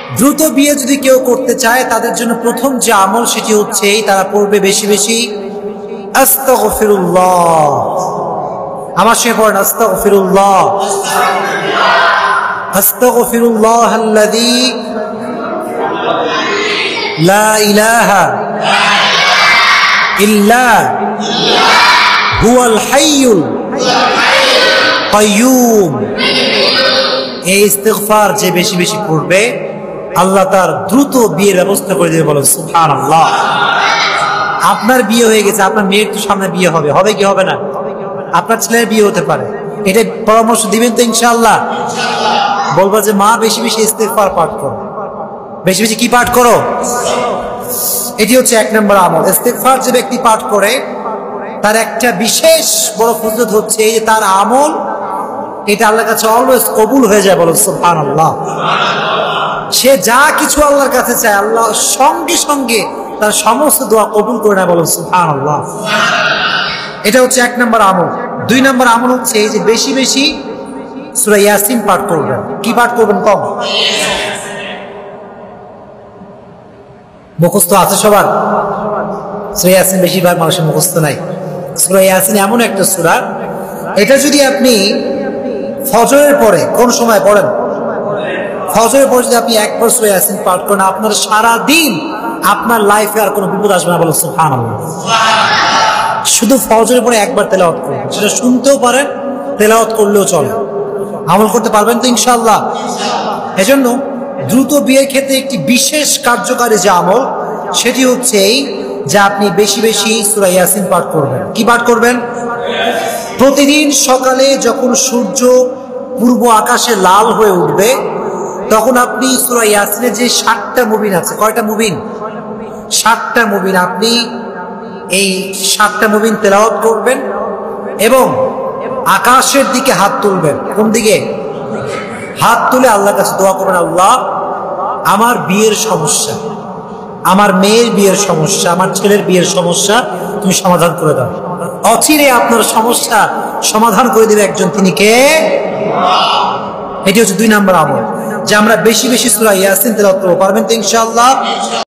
দ্রুত বিয়ে যদি কেউ করতে চায় তাদের জন্য প্রথম যে আমল সেটি হচ্ছে তারা পড়বে বেশি বেশি আস্তাগফিরুল্লাহ। আমার সঙ্গে পড়েন আস্তাগফিরুল্লাহ। আস্তাগফিরুল্লাহ আল্লাযী লা ইলাহা ইল্লা হুয়াল হাইয়ুল কাইয়্যুম। এই ইস্তিগফার যে বেশি বেশি পড়বে আল্লাহ তার দ্রুত বিয়ের ব্যবস্থা করে দেবে। বলেন সুবহানাল্লাহ। আপনার বিয়ে হয়ে গেছে, আপনার মেয়ের তো সামনে বিয়ে হবে, হবে কি হবে না? আপনার ছেলের বিয়ে হতে পারে, এটা পরামর্শ দিবেন তো ইনশাআল্লাহ? বলবো যে মা বেশি বেশি ইস্তিগফার পাঠ করো, বেশি বেশি কি পাঠ করো? এটি হচ্ছে এক নম্বর আমল। ইস্তিগফার যে ব্যক্তি পাঠ করে তার একটা বিশেষ বড় ফজিলত হচ্ছে এই যে তার আমল এটা আল্লাহর কাছে অলওয়েজ কবুল হয়ে যায়। বলো সুবহানাল্লাহ। সে যা কিছু আল্লাহর কাছে চায় আল্লাহ সঙ্গে সঙ্গে তার সমস্ত দোয়া কবুল করে নেয়। বলো সুবহানাল্লাহ। এটা হচ্ছে এক নম্বর আমল। দুই নম্বর আমল হচ্ছে এই যে বেশি বেশি সূরা ইয়াসিন পাঠ করবেন। কি পাঠ করবেন? কম মুখস্থ আছে সবার? সূরা ইয়াসিন বেশিরভাগ মানুষের মুখস্থ নাই। সূরা ইয়াসিন এমন একটা সূরা, এটা যদি আপনি ফজরের পরে কোন সময় পড়েন, ফজরের পরে যদি আপনি একবার সূরা ইয়াসিন পাঠ করেন আপনার সারা দিন আপনার লাইফে আর কোনো বিপদ আসবে না। বলো সুবহানাল্লাহ। শুধু ফজরের পরে একবার তেলাওয়াত করবেন, সেটা শুনতেও পারেন, তেলাওয়াত করলেও চলে। আমল করতে পারবেন তো ইনশাআল্লাহ? এজন্য দ্রুত বিয়ের ক্ষেত্রে একটি বিশেষ কার্যকারী যে আমল সেটি হচ্ছে এই যে আপনি বেশি বেশি সূরা ইয়াসিন পাঠ করবেন। কি পাঠ করবেন? প্রতিদিন সকালে যখন সূর্য পূর্ব আকাশে লাল হয়ে উঠবে তখন আপনি সূরা ইয়াসিনের যে 7টা মুবিন আছে, কয়টা মুবিন? 7টা মুবিন। আপনি এই 7টা মুবিন তেলাওয়াত করবেন এবং আকাশের দিকে হাত তুলবেন। কোন দিকে? হাত তুলে আল্লাহর কাছে দোয়া করবেন, আল্লাহ আমার বিয়ের সমস্যা, আমার মেয়ের বিয়ের সমস্যা, আমার ছেলের বিয়ের সমস্যা তুমি সমাধান করে দাও। অচিরে আপনার সমস্যা সমাধান করে দেবে একজন, তিনি কে? এটি হচ্ছে 2 নম্বর আমল যে আমরা বেশি বেশি সূরা ইয়াসিন তেলাওয়াত করব। পারবেন তো ইনশাআল্লাহ?